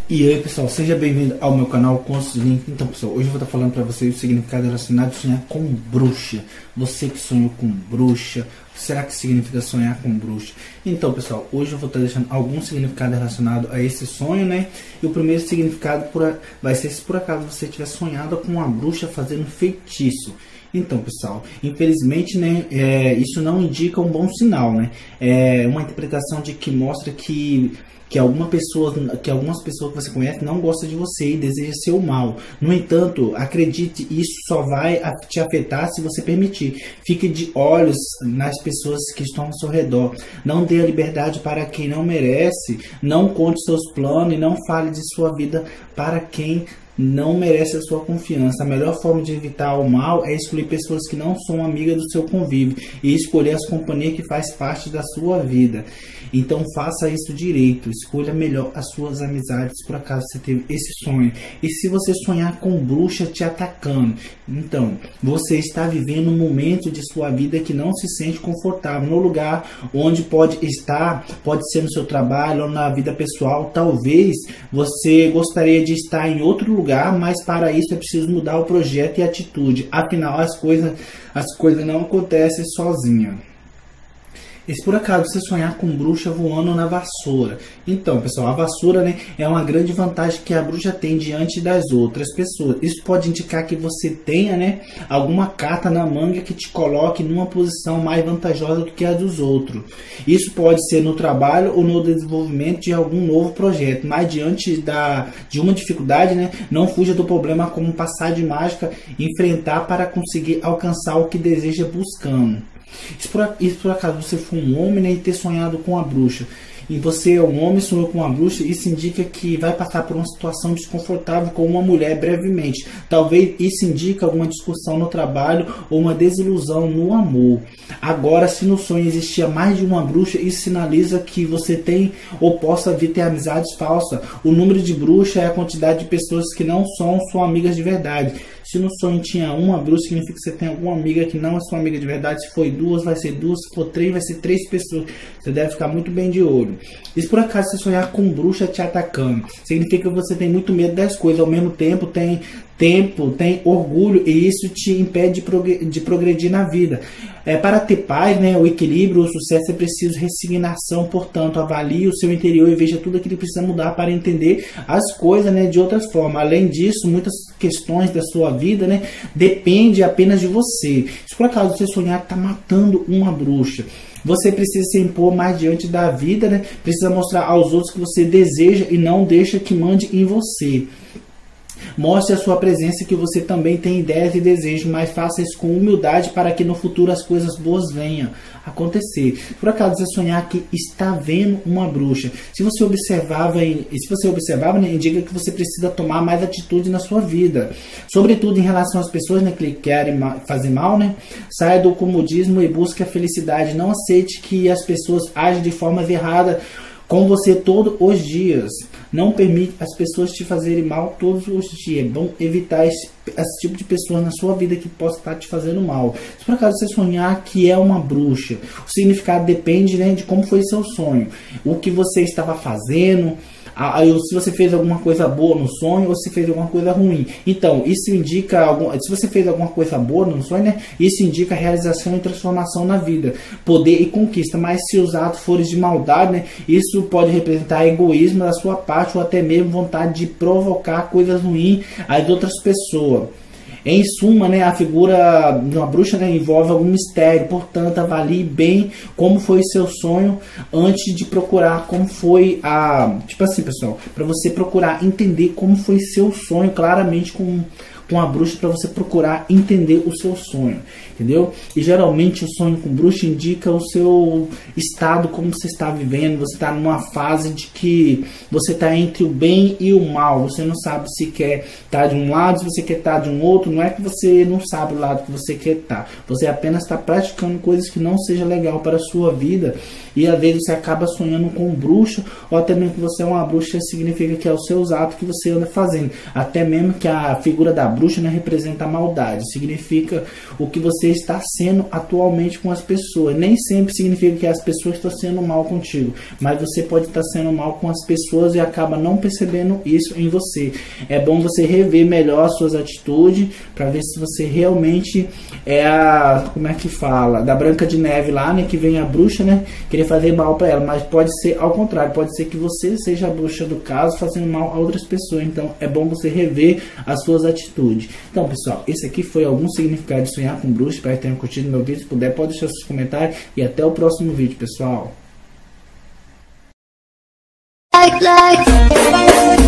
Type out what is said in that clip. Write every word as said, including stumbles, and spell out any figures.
E aí pessoal, seja bem-vindo ao meu canal Contos de Link. Então pessoal, hoje eu vou estar falando para vocês o significado relacionado a sonhar com bruxa. Você que sonhou com bruxa, será que significa sonhar com bruxa? Então pessoal, hoje eu vou estar deixando algum significado relacionado a esse sonho, né? E o primeiro significado por, vai ser se por acaso você tiver sonhado com uma bruxa fazendo feitiço. Então pessoal, infelizmente, né, é, isso não indica um bom sinal, né? É uma interpretação de que mostra que que, alguma pessoa, que algumas pessoas que você conhece não gostam de você e desejam seu mal. No entanto, acredite, isso só vai te afetar se você permitir. Fique de olhos nas pessoas que estão ao seu redor. Não dê a liberdade para quem não merece. Não conte seus planos e não fale de sua vida para quem não merece a sua confiança. A melhor forma de evitar o mal é excluir pessoas que não são amigas do seu convívio e escolher as companhias que faz parte da sua vida. Então faça isso direito, escolha melhor as suas amizades, por acaso você teve esse sonho. E se você sonhar com bruxa te atacando, então você está vivendo um momento de sua vida que não se sente confortável. No lugar onde pode estar, pode ser no seu trabalho ou na vida pessoal. Talvez você gostaria de estar em outro lugar, mas para isso é preciso mudar o projeto e a atitude. Afinal, as coisas, as coisas não acontecem sozinhas. E se por acaso você sonhar com bruxa voando na vassoura, então pessoal, a vassoura, né, é uma grande vantagem que a bruxa tem diante das outras pessoas. Isso pode indicar que você tenha, né, alguma carta na manga que te coloque numa posição mais vantajosa do que a dos outros. Isso pode ser no trabalho ou no desenvolvimento de algum novo projeto, mas diante da, de uma dificuldade, né, não fuja do problema como passar de mágica, enfrentar para conseguir alcançar o que deseja buscando. E se por, e se por acaso você for um homem, né, e ter sonhado com a bruxa, e você é um homem e sonhou com uma bruxa, isso indica que vai passar por uma situação desconfortável com uma mulher brevemente. Talvez isso indique alguma discussão no trabalho ou uma desilusão no amor. Agora, se no sonho existia mais de uma bruxa, isso sinaliza que você tem ou possa vir ter amizades falsas. O número de bruxa é a quantidade de pessoas que não são sua amigas de verdade. Se no sonho tinha uma bruxa, significa que você tem alguma amiga que não é sua amiga de verdade. Se foi duas, vai ser duas. Se for três, vai ser três pessoas. Você deve ficar muito bem de olho. E se por acaso você sonhar com bruxa te atacando, significa que você tem muito medo das coisas. Ao mesmo tempo tem tempo, tem orgulho, e isso te impede de, progredir, de progredir na vida. É, para ter paz, né, o equilíbrio, o sucesso é preciso resignação. Portanto, avalie o seu interior e veja tudo aquilo que precisa mudar para entender as coisas, né, de outra forma. Além disso, muitas questões da sua vida, né, depende apenas de você. Se por acaso você sonhar que está matando uma bruxa, você precisa se impor mais diante da vida, né? Precisa mostrar aos outros que você deseja e não deixa que mande em você. Mostre a sua presença que você também tem ideias e desejos, mas faça isso com humildade para que no futuro as coisas boas venham acontecer. Por acaso você sonhar que está vendo uma bruxa, se você observava, e se você observava, né, indica que você precisa tomar mais atitude na sua vida, sobretudo em relação às pessoas, né, que querem fazer mal, né? Saia do comodismo e busque a felicidade. Não aceite que as pessoas agem de formas erradas com você todos os dias. Não permite as pessoas te fazerem mal todos os dias. É bom evitar esse, esse tipo de pessoas na sua vida que possa estar te fazendo mal. Se por acaso você sonhar que é uma bruxa, o significado depende, né, de como foi seu sonho, o que você estava fazendo, se você fez alguma coisa boa no sonho ou se fez alguma coisa ruim. Então, isso indica, algum, se você fez alguma coisa boa no sonho, né, isso indica realização e transformação na vida, poder e conquista. Mas se os atos forem de maldade, né, isso pode representar egoísmo da sua parte ou até mesmo vontade de provocar coisas ruins às outras pessoas. Em suma, né, a figura de uma bruxa, né, envolve algum mistério. Portanto, avalie bem como foi seu sonho antes de procurar como foi a... Tipo assim, pessoal, para você procurar entender como foi seu sonho claramente com... com a bruxa, para você procurar entender o seu sonho, entendeu? E geralmente o sonho com bruxa indica o seu estado, como você está vivendo. Você está numa fase de que você está entre o bem e o mal. Você não sabe se quer estar de um lado, se você quer estar de um outro. Não é que você não sabe o lado que você quer estar. Você apenas está praticando coisas que não seja legal para a sua vida. E às vezes você acaba sonhando com bruxa, ou até mesmo que você é uma bruxa, significa que é os seus atos que você anda fazendo. Até mesmo que a figura da bruxa bruxa não representa a maldade, significa o que você está sendo atualmente com as pessoas. Nem sempre significa que as pessoas estão sendo mal contigo, mas você pode estar sendo mal com as pessoas e acaba não percebendo isso em você. É bom você rever melhor as suas atitudes para ver se você realmente é a, como é que fala, da Branca de Neve lá, né, que vem a bruxa, né, querer fazer mal para ela, mas pode ser ao contrário, pode ser que você seja a bruxa do caso fazendo mal a outras pessoas. Então é bom você rever as suas atitudes. Então, pessoal, esse aqui foi algum significado de sonhar com bruxa. Espero que tenham curtido meu vídeo. Se puder, pode deixar seus comentários e até o próximo vídeo, pessoal. Like, like.